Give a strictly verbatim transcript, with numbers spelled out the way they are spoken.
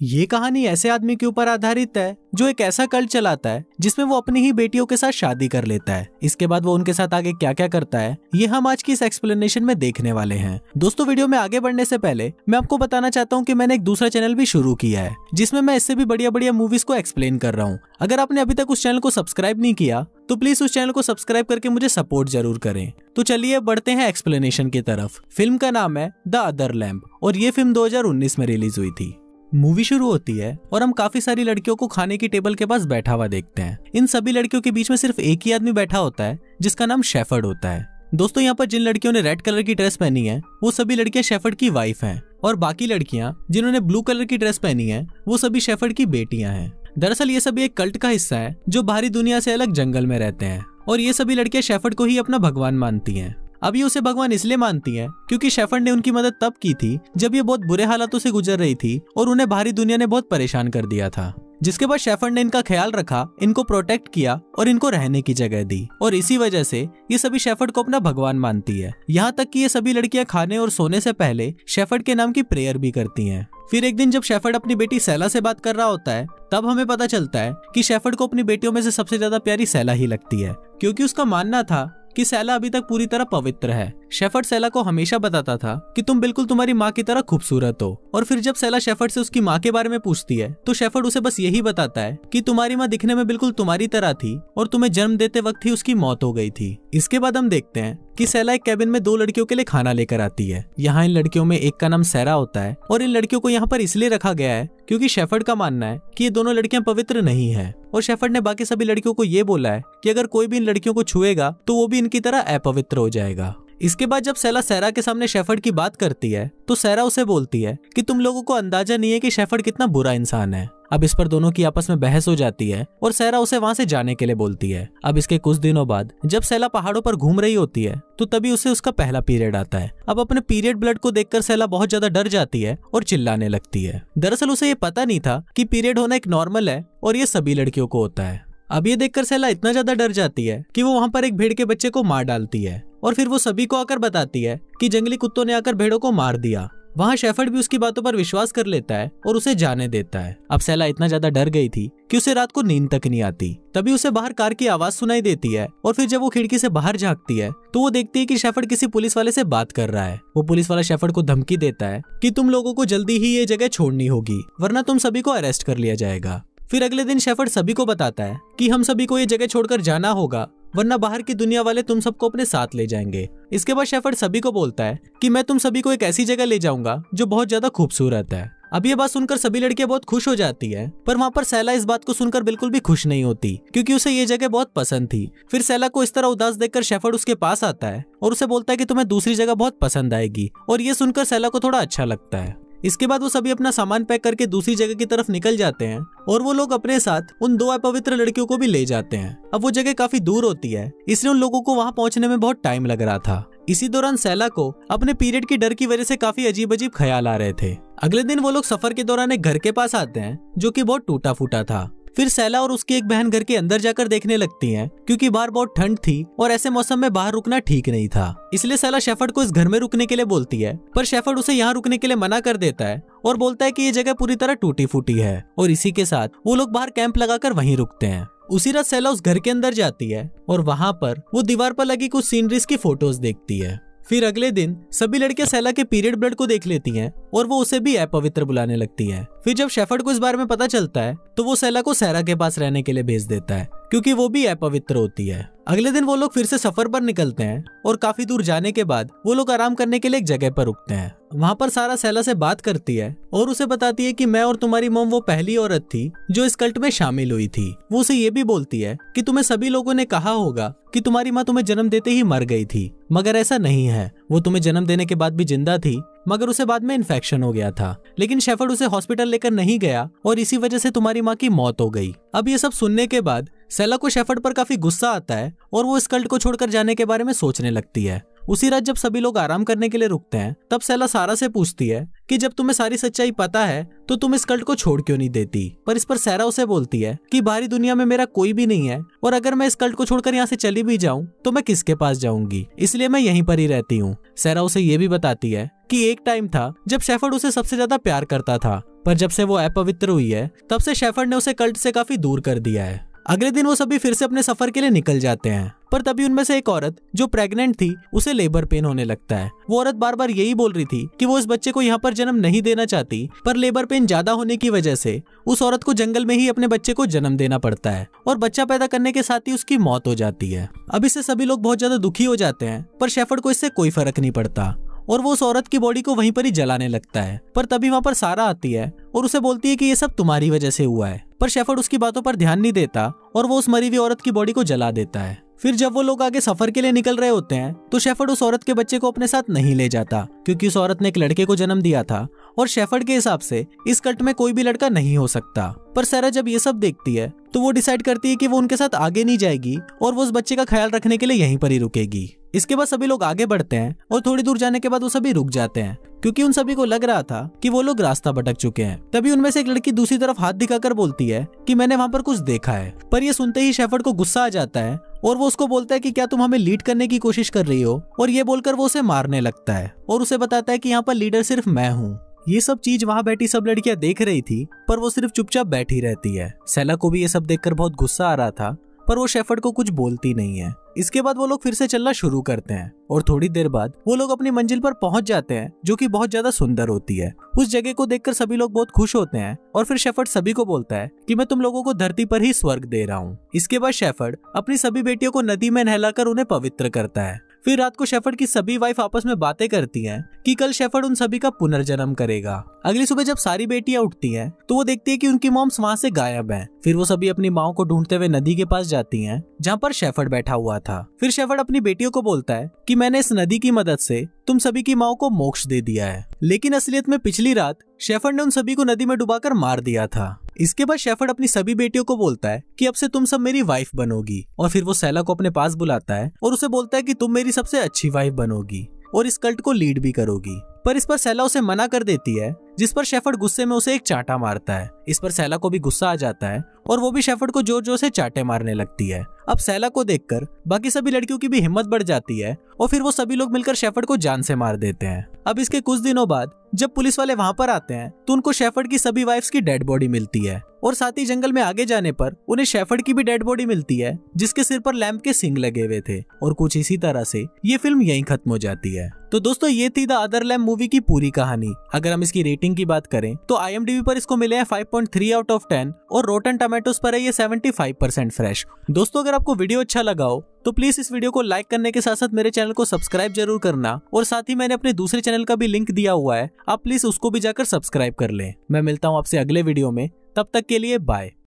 ये कहानी ऐसे आदमी के ऊपर आधारित है जो एक ऐसा कल्ट चलाता है जिसमें वो अपनी ही बेटियों के साथ शादी कर लेता है। इसके बाद वो उनके साथ आगे क्या क्या करता है ये हम आज की इस एक्सप्लेनेशन में देखने वाले हैं। दोस्तों, वीडियो में आगे बढ़ने से पहले मैं आपको बताना चाहता हूँ कि मैंने एक दूसरा चैनल भी शुरू किया है जिसमें मैं इससे भी बढ़िया बढ़िया मूवीज को एक्सप्लेन कर रहा हूँ। अगर आपने अभी तक उस चैनल को सब्सक्राइब नहीं किया तो प्लीज उस चैनल को सब्सक्राइब करके मुझे सपोर्ट जरूर करें। तो चलिए बढ़ते हैं एक्सप्लेनेशन की तरफ। फिल्म का नाम है द अदर लैम्प और ये फिल्म दो हज़ार उन्नीस में रिलीज हुई थी। मूवी शुरू होती है और हम काफी सारी लड़कियों को खाने की टेबल के पास बैठा हुआ देखते हैं। इन सभी लड़कियों के बीच में सिर्फ एक ही आदमी बैठा होता है जिसका नाम शेफर्ड होता है। दोस्तों, यहाँ पर जिन लड़कियों ने रेड कलर की ड्रेस पहनी है वो सभी लड़कियां शेफर्ड की वाइफ हैं और बाकी लड़कियां जिन्होंने ब्लू कलर की ड्रेस पहनी है वो सभी शेफर्ड की बेटियां हैं। दरअसल ये सभी एक कल्ट का हिस्सा है जो बाहरी दुनिया से अलग जंगल में रहते हैं और ये सभी लड़कियां शेफर्ड को ही अपना भगवान मानती हैं। अब ये उसे भगवान इसलिए मानती हैं क्योंकि शेफर्ड ने उनकी मदद तब की थी जब ये बहुत बुरे हालातों से गुजर रही थी और उन्हें बाहरी दुनिया ने बहुत परेशान कर दिया था। जिसके बाद शेफर्ड ने इनका ख्याल रखा, इनको प्रोटेक्ट किया और इनको रहने की जगह दी और इसी वजह से ये सभी शेफर्ड को अपना भगवान मानती है। यहाँ तक कि ये सभी लड़कियां खाने और सोने से पहले शेफर्ड के नाम की प्रेयर भी करती हैं। फिर एक दिन जब शेफर्ड अपनी बेटी सैला से बात कर रहा होता है तब हमें पता चलता है कि शेफर्ड को अपनी बेटियों में से सबसे ज्यादा प्यारी सैला ही लगती है क्योंकि उसका मानना था कि सैला अभी तक पूरी तरह पवित्र है। शेफर्ड सैला को हमेशा बताता था कि तुम बिल्कुल तुम्हारी माँ की तरह खूबसूरत हो और फिर जब सैला शेफर्ड से उसकी माँ के बारे में पूछती है तो शेफर्ड उसे बस यही बताता है कि तुम्हारी माँ दिखने में बिल्कुल तुम्हारी तरह थी और तुम्हें जन्म देते वक्त ही उसकी मौत हो गई थी। इसके बाद हम देखते हैं कि सैला एक कैबिन में दो लड़कियों के लिए खाना लेकर आती है। यहाँ इन लड़कियों में एक का नाम सैरा होता है और इन लड़कियों को यहाँ पर इसलिए रखा गया है क्योंकि शेफर्ड का मानना है कि ये दोनों लड़कियां पवित्र नहीं है और शेफर्ड ने बाकी सभी लड़कियों को ये बोला है कि अगर कोई भी इन लड़कियों को छुएगा तो वो भी इनकी तरह अपवित्र हो जाएगा। इसके बाद जब सैला सैरा के सामने शेफर्ड की बात करती है तो सैरा उसे बोलती है कि तुम लोगों को अंदाजा नहीं है कि शेफर्ड कितना बुरा इंसान है। अब इस पर दोनों की आपस में बहस हो जाती है और सैरा उसे वहां से जाने के लिए बोलती है। अब इसके कुछ दिनों बाद जब सैला पहाड़ों पर घूम रही होती है तो तभी उसे उसका पहला पीरियड आता है। अब अपने पीरियड ब्लड को देखकर सैला बहुत ज्यादा डर जाती है और चिल्लाने लगती है। दरअसल उसे ये पता नहीं था कि पीरियड होना एक नॉर्मल है और ये सभी लड़कियों को होता है। अब ये देखकर सैला इतना ज्यादा डर जाती है कि वो वहां पर एक भेड़ के बच्चे को मार डालती है और फिर वो सभी को आकर बताती है कि जंगली कुत्तों ने आकर भेड़ों को मार दिया। वहाँ शेफर्ड भी उसकी बातों पर विश्वास कर लेता है और उसे जाने देता है। अब सैला इतना ज्यादा डर गई थी कि उसे रात को नींद तक नहीं आती। तभी उसे बाहर कार की आवाज सुनाई देती है और फिर जब वो खिड़की से बाहर झांकती है तो वो देखती है कि शेफर्ड किसी पुलिस वाले से बात कर रहा है। वो पुलिस वाला शेफर्ड को धमकी देता है कि तुम लोगों को जल्दी ही ये जगह छोड़नी होगी वरना तुम सभी को अरेस्ट कर लिया जाएगा। फिर अगले दिन शेफर्ड सभी को बताता है कि हम सभी को ये जगह छोड़कर जाना होगा वरना बाहर की दुनिया वाले तुम सबको अपने साथ ले जाएंगे। इसके बाद शेफर्ड सभी को बोलता है कि मैं तुम सभी को एक ऐसी जगह ले जाऊंगा जो बहुत ज्यादा खूबसूरत है। अब ये बात सुनकर सभी लड़कियां बहुत खुश हो जाती है पर वहाँ पर सैला इस बात को सुनकर बिल्कुल भी खुश नहीं होती क्योंकि उसे ये जगह बहुत पसंद थी। फिर सैला को इस तरह उदास देखकर शेफर्ड उसके पास आता है और उसे बोलता है कि तुम्हें दूसरी जगह बहुत पसंद आएगी और ये सुनकर सैला को थोड़ा अच्छा लगता है। इसके बाद वो सभी अपना सामान पैक करके दूसरी जगह की तरफ निकल जाते हैं और वो लोग अपने साथ उन दो अपवित्र लड़कियों को भी ले जाते हैं। अब वो जगह काफी दूर होती है इसलिए उन लोगों को वहां पहुंचने में बहुत टाइम लग रहा था। इसी दौरान सैला को अपने पीरियड की डर की वजह से काफी अजीब अजीब ख्याल आ रहे थे। अगले दिन वो लोग सफर के दौरान एक घर के पास आते हैं जो कि बहुत टूटा फूटा था। फिर सैला और उसकी एक बहन घर के अंदर जाकर देखने लगती हैं क्योंकि बाहर बहुत ठंड थी और ऐसे मौसम में बाहर रुकना ठीक नहीं था। इसलिए सैला शेफर्ड को इस घर में रुकने के लिए बोलती है पर शेफर्ड उसे यहाँ रुकने के लिए मना कर देता है और बोलता है कि ये जगह पूरी तरह टूटी फूटी है और इसी के साथ वो लोग बाहर कैंप लगाकर वहीं रुकते हैं। उसी रात सैला उस घर के अंदर जाती है और वहां पर वो दीवार पर लगी कुछ सीनरीज की फोटोज देखती है। फिर अगले दिन सभी लड़कियां सैला के पीरियड ब्लड को देख लेती हैं और वो उसे भी अपवित्र बुलाने लगती हैं। फिर जब शेफर्ड को इस बारे में पता चलता है तो वो सैला को सैरा के पास रहने के लिए भेज देता है क्योंकि वो भी अपवित्र होती है। अगले दिन वो लोग फिर से सफर पर निकलते हैं और काफी दूर जाने के बाद वो लोग आराम करने के लिए एक जगह पर रुकते हैं। वहाँ पर सारा सैला से बात करती है और उसे बताती है कि मैं और तुम्हारी मॉम वो पहली औरत थी जो इस कल्ट में शामिल हुई थी। वो उसे ये भी बोलती है कि तुम्हें सभी लोगों ने कहा होगा कि तुम्हारी माँ तुम्हें जन्म देते ही मर गई थी, मगर ऐसा नहीं है। वो तुम्हें जन्म देने के बाद भी जिंदा थी मगर उसे बाद में इन्फेक्शन हो गया था, लेकिन शेफर्ड उसे हॉस्पिटल लेकर नहीं गया और इसी वजह से तुम्हारी माँ की मौत हो गई। अब ये सब सुनने के बाद सैला को शेफर्ड पर काफी गुस्सा आता है और वो इस कल्ट को छोड़कर जाने के बारे में सोचने लगती है। उसी रात जब सभी लोग आराम करने के लिए रुकते हैं तब सैला सारा से पूछती है कि जब तुम्हें सारी सच्चाई पता है तो तुम इस कल्ट को छोड़ क्यों नहीं देती। पर इस पर सैरा उसे बोलती है कि बाहरी दुनिया में मेरा कोई भी नहीं है और अगर मैं इस कल्ट को छोड़कर यहाँ से चली भी जाऊँ तो मैं किसके पास जाऊंगी, इसलिए मैं यहीं पर ही रहती हूँ। सैरा उसे ये भी बताती है कि एक टाइम था जब शेफर्ड उसे सबसे ज्यादा प्यार करता था, पर जब से वो अपवित्र हुई है तब से शेफर्ड ने उसे कल्ट से काफी दूर कर दिया है। अगले दिन वो सभी फिर से अपने सफर के लिए निकल जाते हैं, पर तभी उनमें से एक औरत जो प्रेग्नेंट थी उसे लेबर पेन होने लगता है। वो औरत बार बार यही बोल रही थी कि वो इस बच्चे को यहाँ पर जन्म नहीं देना चाहती, पर लेबर पेन ज्यादा होने की वजह से उस औरत को जंगल में ही अपने बच्चे को जन्म देना पड़ता है और बच्चा पैदा करने के साथ ही उसकी मौत हो जाती है। अब इससे सभी लोग बहुत ज्यादा दुखी हो जाते हैं, पर शेफर्ड को इससे कोई फर्क नहीं पड़ता और वो उस औरत की बॉडी को वहीं पर ही जलाने लगता है। पर तभी वहाँ पर सारा आती है और उसे बोलती है कि ये सब तुम्हारी वजह से हुआ है, पर शेफर्ड उसकी बातों पर ध्यान नहीं देता और वो उस मरी हुई औरत की बॉडी को जला देता है। फिर जब वो लोग आगे सफर के लिए निकल रहे होते हैं तो शेफर्ड उस औरत के बच्चे को अपने साथ नहीं ले जाता, क्योंकि उस औरत ने एक लड़के को जन्म दिया था और शेफर्ड के हिसाब से इस कल्ट में कोई भी लड़का नहीं हो सकता। पर सारा जब ये सब देखती है तो वो डिसाइड करती है कि वो उनके साथ आगे नहीं जाएगी और वो उस बच्चे का ख्याल रखने के लिए यहीं पर ही रुकेगी। इसके बाद सभी लोग आगे बढ़ते हैं और थोड़ी दूर जाने के बाद वो सभी रुक जाते हैं, क्योंकि उन सभी को लग रहा था कि वो लोग रास्ता भटक चुके हैं। तभी उनमें से एक लड़की दूसरी तरफ हाथ दिखाकर बोलती है कि मैंने वहाँ पर कुछ देखा है। पर ये सुनते ही शेफर्ड को गुस्सा आ जाता है और वो उसको बोलता है कि क्या तुम हमें लीड करने की कोशिश कर रही हो, और ये बोलकर वो उसे मारने लगता है और उसे बताता है कि यहाँ पर लीडर सिर्फ मैं हूँ। ये सब चीज वहाँ बैठी सब लड़कियां देख रही थी, पर वो सिर्फ चुपचाप बैठी रहती है। सेला को भी ये सब देखकर बहुत गुस्सा आ रहा था, पर वो शेफर्ड को कुछ बोलती नहीं है। इसके बाद वो लोग फिर से चलना शुरू करते हैं और थोड़ी देर बाद वो लोग अपनी मंजिल पर पहुंच जाते हैं, जो कि बहुत ज्यादा सुंदर होती है। उस जगह को देखकर सभी लोग बहुत खुश होते हैं और फिर शेफर्ड सभी को बोलता है कि मैं तुम लोगों को धरती पर ही स्वर्ग दे रहा हूँ। इसके बाद शेफर्ड अपनी सभी बेटियों को नदी में नहलाकर उन्हें पवित्र करता है। फिर रात को शेफर्ड की सभी वाइफ आपस में बातें करती हैं कि कल शेफर्ड उन सभी का पुनर्जन्म करेगा। अगली सुबह जब सारी बेटियां उठती हैं तो वो देखती है कि उनकी मॉम्स वहाँ से गायब हैं। फिर वो सभी अपनी माँ को ढूंढते हुए नदी के पास जाती हैं, जहाँ पर शेफर्ड बैठा हुआ था। फिर शेफर्ड अपनी बेटियों को बोलता है कि मैंने इस नदी की मदद से तुम सभी की माओ को मोक्ष दे दिया है, लेकिन असलियत में पिछली रात शेफर्ड ने उन सभी को नदी में डुबाकर मार दिया था। इसके बाद शेफर्ड अपनी सभी बेटियों को बोलता है कि अब से तुम सब मेरी वाइफ बनोगी, और फिर वो सेला को अपने पास बुलाता है और उसे बोलता है कि तुम मेरी सबसे अच्छी वाइफ बनोगी और इस कल्ट को लीड भी करोगी। पर इस पर सेला उसे मना कर देती है, जिस पर शेफर्ड गुस्से में उसे एक चांटा मारता है। इस पर सेला को भी गुस्सा आ जाता है और वो भी शेफर्ड को जोर जोर से चांटे मारने लगती है। अब सेला को देखकर बाकी सभी लड़कियों की भी हिम्मत बढ़ जाती है और फिर वो सभी लोग मिलकर शेफर्ड को जान से मार देते हैं। अब इसके कुछ दिनों बाद जब पुलिस वाले वहाँ पर आते हैं तो उनको शेफर्ड की सभी वाइफ्स की डेड बॉडी मिलती है और साथ ही जंगल में आगे जाने पर उन्हें शेफर्ड की भी डेड बॉडी मिलती है, जिसके सिर पर लैंप के सींग लगे हुए थे। और कुछ इसी तरह से ये फिल्म यहीं खत्म हो जाती है। तो दोस्तों ये थी द अदर लैम्ब मूवी की पूरी कहानी। अगर हम इसकी रेटिंग की बात करें तो आई एम डी बी पर इसको मिले हैं five point three out of ten और रोटन टोमेटोज पर है ये सेवेंटी फाइव परसेंट फ्रेश। दोस्तों अगर आपको वीडियो अच्छा लगा हो तो प्लीज इस वीडियो को लाइक करने के साथ साथ मेरे चैनल को सब्सक्राइब जरूर करना, और साथ ही मैंने अपने दूसरे चैनल का भी लिंक दिया हुआ है, आप प्लीज उसको भी जाकर सब्सक्राइब कर लें। मैं मिलता हूँ आपसे अगले वीडियो में, तब तक के लिए बाय।